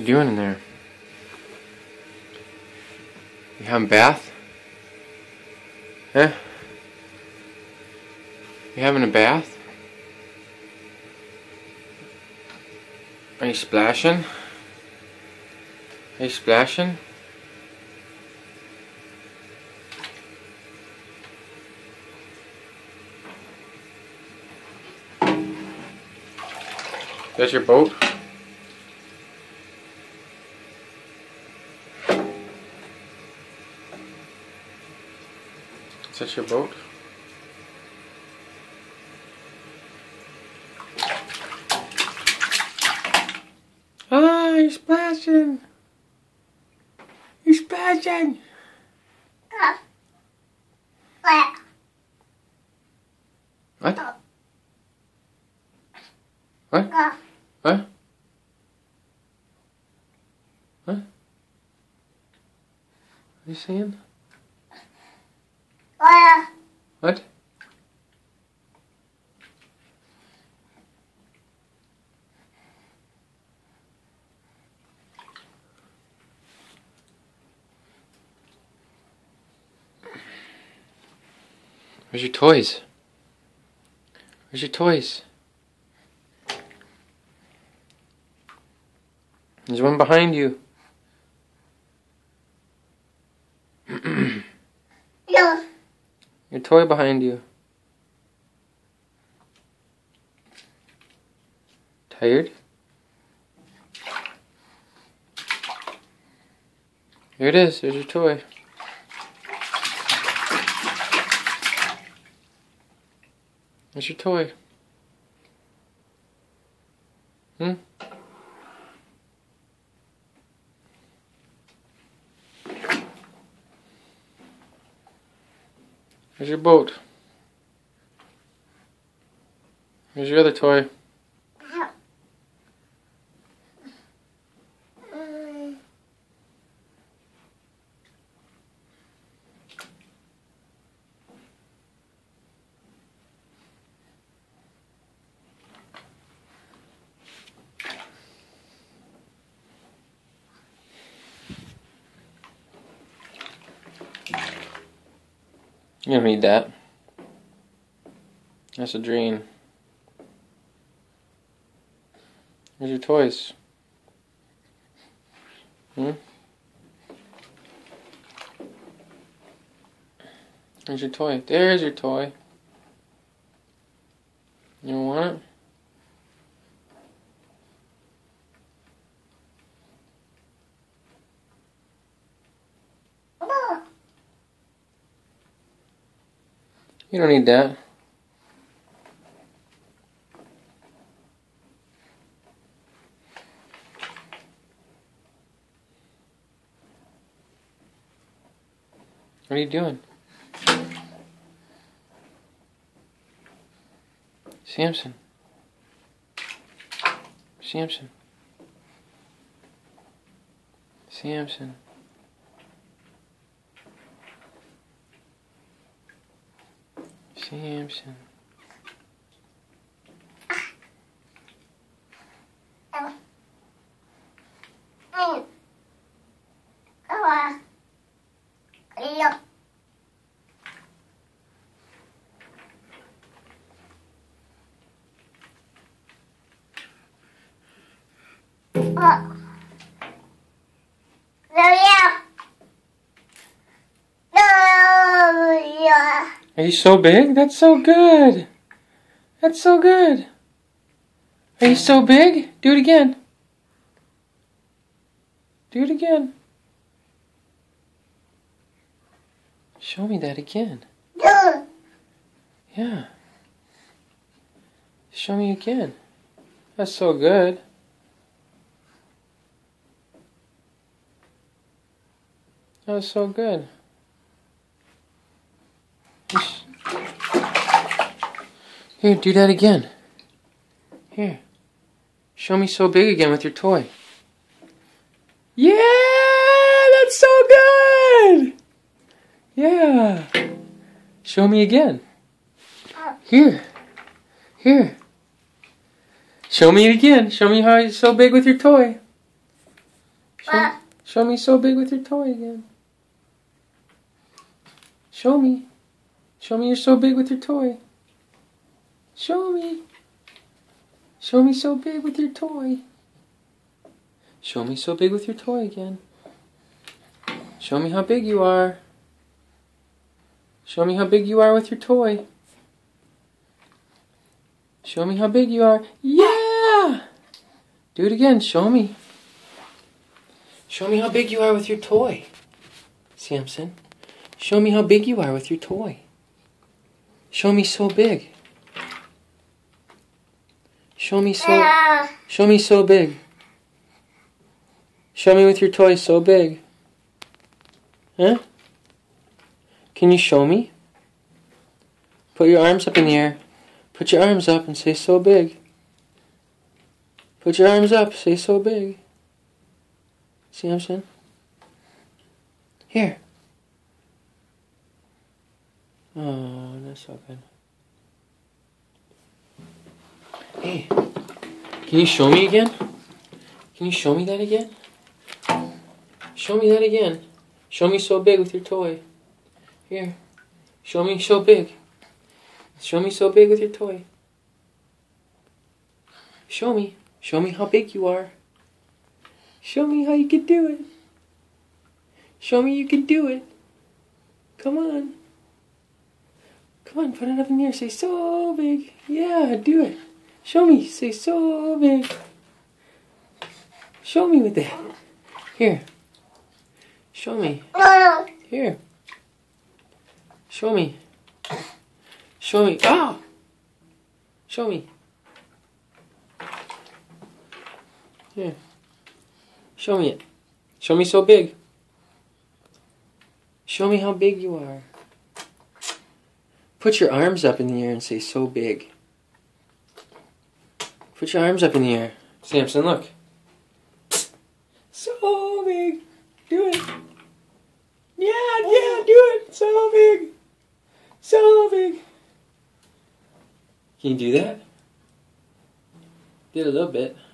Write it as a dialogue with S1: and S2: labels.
S1: doing in there? You having a bath? Huh? You having a bath? Are you splashing? Are you splashing? That's your boat? Is that your boat? Ah, you're splashing! You're splashing! What? What? What? What? What are you saying? What? Where's your toys? Where's your toys? There's one behind you. Your toy behind you. Tired? Here it is. There's your toy. There's your toy. There's your boat. Here's your other toy. You don't need that. That's a drain. Here's your toys. Here's your toy. There's your toy. You don't want it? You don't need that. What are you doing? Samson. Samson. Samson. Samson. Are you so big? That's so good. That's so good. Are you so big? Do it again. Do it again. Show me that again. Yeah. Show me again. That's so good. That was so good. Here, do that again. Here. Show me so big again with your toy. Yeah! That's so good! Yeah. Show me again. Here. Here. Show me it again. Show me how it's so big with your toy. Show me so big with your toy again. Show me. Show me you're so big with your toy. Show me. Show me so big with your toy. Show me so big with your toy again. Show me how big you are. Show me how big you are with your toy. Show me how big you are. Yeah! Do it again. Show me. Show me how big you are with your toy. Samson. Show me how big you are with your toy. Show me so big. Show me so big. Show me with your toy so big. Huh? Can you show me? Put your arms up in the air. Put your arms up and say so big. Put your arms up, say so big. Samson. Here. Oh, that's so good. Hey, can you show me again? Can you show me that again? Show me that again. Show me so big with your toy. Here. Show me so big. Show me so big with your toy. Show me. Show me how big you are. Show me how you can do it. Show me you can do it. Come on. Come on, put it up in the air. Say so big. Yeah, do it. Show me. Say so big. Show me with that. Here. Show me. Here. Show me. Show me. Oh! Show me. Here. Show me it. Show me so big. Show me how big you are. Put your arms up in the air and say so big. Put your arms up in the air. Samson, look. So big. Do it. Yeah, do it. So big. So big. Can you do that? Did a little bit.